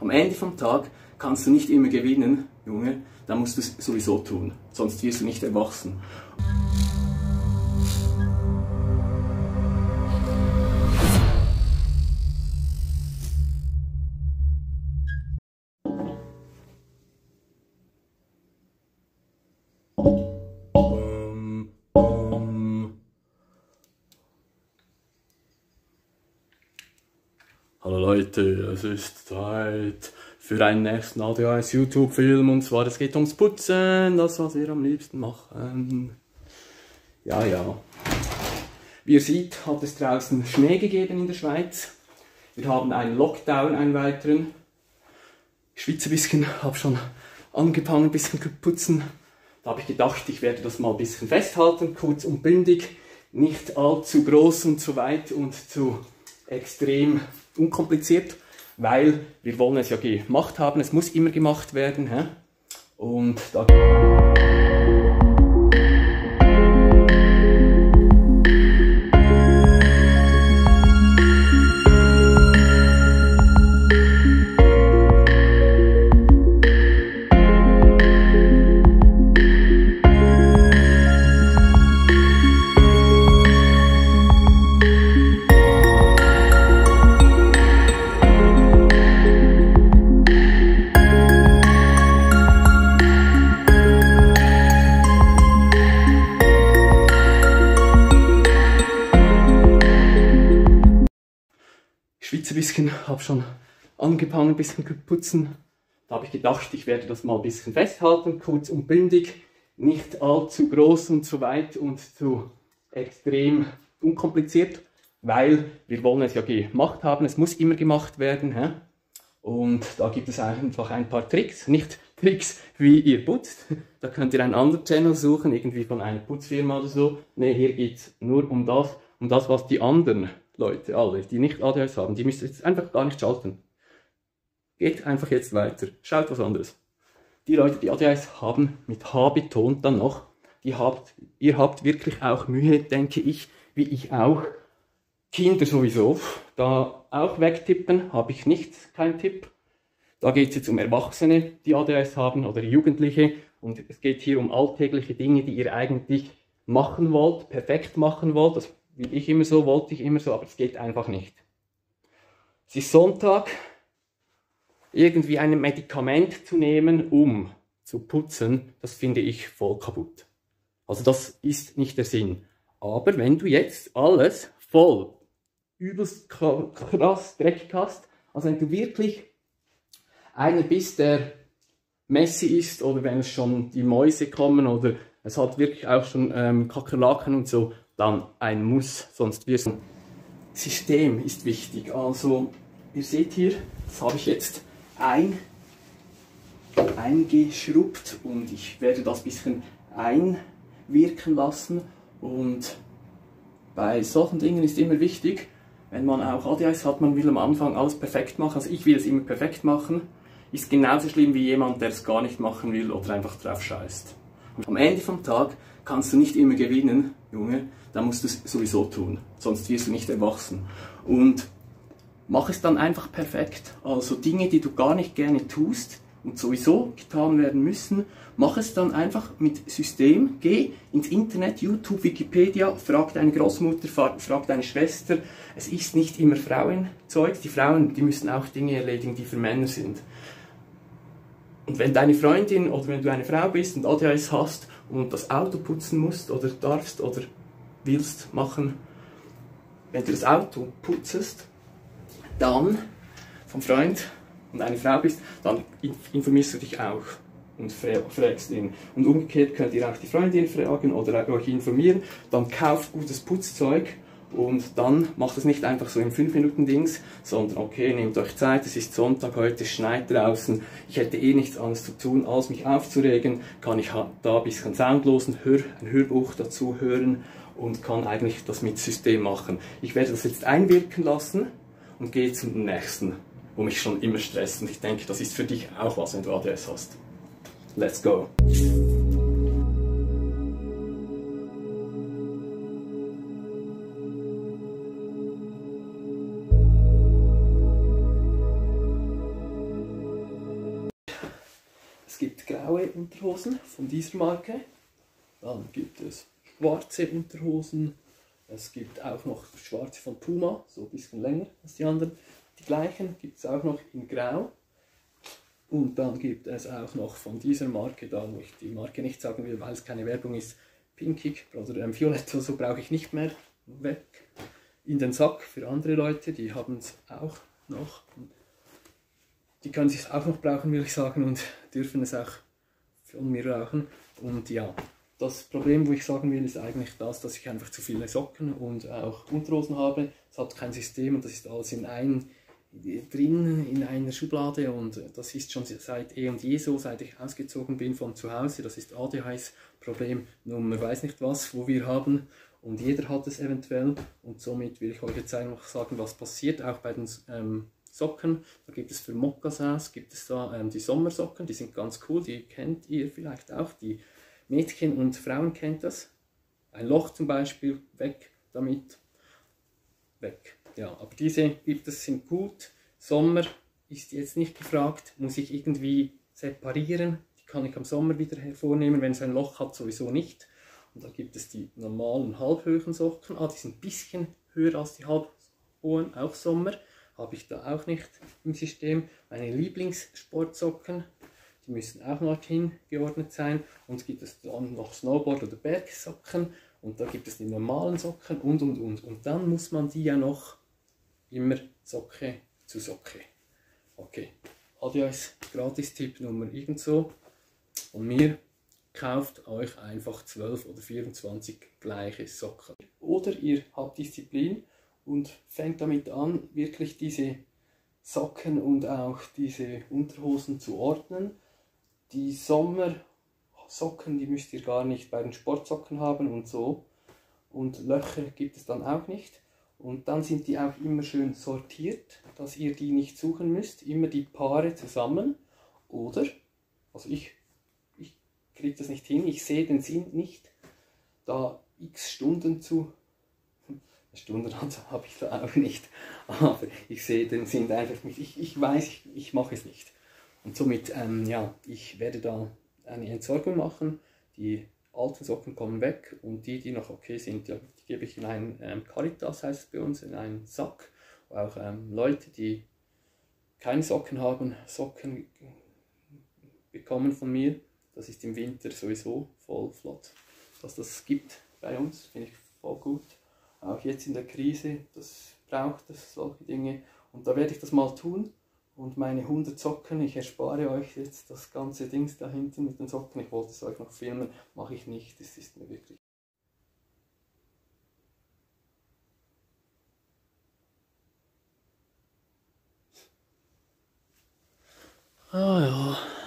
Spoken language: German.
Am Ende vom Tag kannst du nicht immer gewinnen, Junge, dann musst du es sowieso tun, sonst wirst du nicht erwachsen. Hallo Leute, es ist Zeit für einen nächsten ADHS YouTube-Film, und zwar es geht ums Putzen, das was wir am liebsten machen. Ja. Wie ihr seht, hat es draußen Schnee gegeben in der Schweiz. Wir haben einen Lockdown, einen weiteren. Ich schwitze ein bisschen, habe schon angefangen ein bisschen zu putzen. Da habe ich gedacht, ich werde das mal ein bisschen festhalten, kurz und bündig, nicht allzu groß und zu weit und zu extrem unkompliziert, weil wir wollen es ja gemacht haben, es muss immer gemacht werden. Hä? Und da schwitze ein bisschen, habe schon angefangen ein bisschen zu putzen. Da habe ich gedacht, ich werde das mal ein bisschen festhalten, kurz und bündig, nicht allzu groß und zu weit und zu extrem unkompliziert, weil wir wollen es ja gemacht haben, es muss immer gemacht werden. Hä? Und da gibt es einfach ein paar Tricks, nicht Tricks, wie ihr putzt. Da könnt ihr einen anderen Channel suchen, irgendwie von einer Putzfirma oder so. Ne, hier geht es nur um das, was die anderen Leute, alle, die nicht ADHS haben, die müsst ihr jetzt einfach gar nicht schalten. Geht einfach jetzt weiter, schaut was anderes. Die Leute, die ADHS haben, mit H betont dann noch, ihr habt wirklich auch Mühe, denke ich, wie ich auch. Kinder sowieso, da auch wegtippen, habe ich nicht, kein Tipp. Da geht es jetzt um Erwachsene, die ADHS haben, oder Jugendliche, und es geht hier um alltägliche Dinge, die ihr eigentlich machen wollt, perfekt machen wollt. Das will ich immer so, wollte ich immer so, aber es geht einfach nicht. Es ist Sonntag, irgendwie ein Medikament zu nehmen, um zu putzen, das finde ich voll kaputt. Also das ist nicht der Sinn. Aber wenn du jetzt alles voll, übelst krass dreckig hast, also wenn du wirklich einer bist, der messy ist, oder wenn es schon die Mäuse kommen, oder es hat wirklich auch schon Kakerlaken und so, dann ein Muss, sonst wirst du... System ist wichtig, also ihr seht hier, das habe ich jetzt eingeschrubbt und ich werde das ein bisschen einwirken lassen, und bei solchen Dingen ist immer wichtig, wenn man auch ADHS hat, man will am Anfang alles perfekt machen, also ich will es immer perfekt machen, ist genauso schlimm wie jemand, der es gar nicht machen will oder einfach drauf scheißt. Am Ende vom Tag kannst du nicht immer gewinnen, Junge, dann musst du es sowieso tun, sonst wirst du nicht erwachsen. Und mach es dann einfach perfekt, also Dinge, die du gar nicht gerne tust und sowieso getan werden müssen, mach es dann einfach mit System, geh ins Internet, YouTube, Wikipedia, frag deine Großmutter, frag deine Schwester, es ist nicht immer Frauenzeug, die Frauen, die müssen auch Dinge erledigen, die für Männer sind. Und wenn deine Freundin oder wenn du eine Frau bist und ADHS hast und das Auto putzen musst oder darfst oder willst machen, wenn du das Auto putzest, dann vom Freund und eine Frau bist, dann informierst du dich auch und fragst ihn. Und umgekehrt könnt ihr auch die Freundin fragen oder euch informieren, dann kauft gutes Putzzeug. Und dann macht es nicht einfach so in 5-Minuten-Dings, sondern okay, nehmt euch Zeit, es ist Sonntag, heute es schneit draußen, ich hätte eh nichts anderes zu tun, als mich aufzuregen, kann ich da ein bisschen soundlosen, ein Hörbuch dazu hören und kann eigentlich das mit System machen. Ich werde das jetzt einwirken lassen und gehe zum nächsten, wo mich schon immer stresst, und ich denke, das ist für dich auch was, wenn du ADHS hast. Let's go! gibt graue Unterhosen von dieser Marke. Dann gibt es schwarze Unterhosen. Es gibt auch noch schwarze von Puma, so ein bisschen länger als die anderen. Die gleichen gibt es auch noch in grau. Und dann gibt es auch noch von dieser Marke, da wo ich die Marke nicht sagen will, weil es keine Werbung ist, pinkig oder violett, so brauche ich nicht mehr, weg. In den Sack für andere Leute, die haben es auch noch. Die können es auch noch brauchen, will ich sagen, und dürfen es auch von mir rauchen. Und ja, das Problem, wo ich sagen will, ist eigentlich das, dass ich einfach zu viele Socken und auch Unterhosen habe. Es hat kein System und das ist alles drin in einer Schublade, und das ist schon seit eh und je so, seit ich ausgezogen bin von zu Hause. Das ist ADHS-Problem Nummer weiß nicht was, wo wir haben, und jeder hat es eventuell, und somit will ich euch jetzt einfach sagen, was passiert, auch bei den Socken. Da gibt es für Mokassins, gibt es da die Sommersocken, die sind ganz cool, die kennt ihr vielleicht auch, die Mädchen und Frauen kennt das. Ein Loch zum Beispiel, weg damit, weg. Ja, aber diese gibt es, sind gut. Sommer ist jetzt nicht gefragt, muss ich irgendwie separieren. Die kann ich am Sommer wieder hervornehmen, wenn es ein Loch hat, sowieso nicht. Und da gibt es die normalen halbhohen Socken. Die sind ein bisschen höher als die halbhohen, auch Sommer. Habe ich da auch nicht im System. Meine Lieblingssportsocken, die müssen auch noch hingeordnet sein. Und gibt es dann noch Snowboard- oder Bergsocken. Und da gibt es die normalen Socken und. Und dann muss man die ja noch immer Socke zu Socke. Okay, Adios, Gratis-Tipp Nummer irgendso. Und mir, kauft euch einfach 12 oder 24 gleiche Socken. Oder ihr habt Disziplin und fängt damit an, wirklich diese Socken und auch diese Unterhosen zu ordnen. Die Sommersocken, die müsst ihr gar nicht bei den Sportsocken haben und so. Und Löcher gibt es dann auch nicht. Und dann sind die auch immer schön sortiert, dass ihr die nicht suchen müsst. Immer die Paare zusammen. Oder, also ich kriege das nicht hin, ich sehe den Sinn nicht, da x Stunden Stunden habe ich da auch nicht, aber ich sehe den Sinn einfach nicht. Ich weiß, ich mache es nicht. Und somit, ja, ich werde da eine Entsorgung machen. Die alten Socken kommen weg, und die noch okay sind, ja, die gebe ich in einen Caritas, heißt es bei uns, in einen Sack. Auch Leute, die keine Socken haben, Socken bekommen von mir. Das ist im Winter sowieso voll flott, dass das gibt bei uns, finde ich voll gut. Auch jetzt in der Krise, das braucht es, solche Dinge. Und da werde ich das mal tun. Und meine 100 Socken, ich erspare euch jetzt das ganze Dings da hinten mit den Socken. Ich wollte es euch noch filmen, mache ich nicht, das ist mir wirklich... Ah ja.